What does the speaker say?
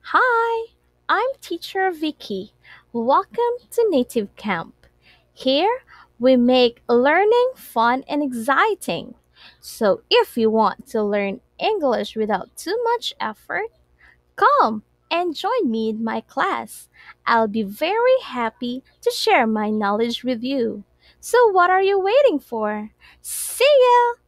Hi, I'm teacher Vicky. Welcome to Native Camp. Here, we make learning fun and exciting. So, if you want to learn English without too much effort, come and join me in my class. I'll be very happy to share my knowledge with you. So, what are you waiting for? See ya!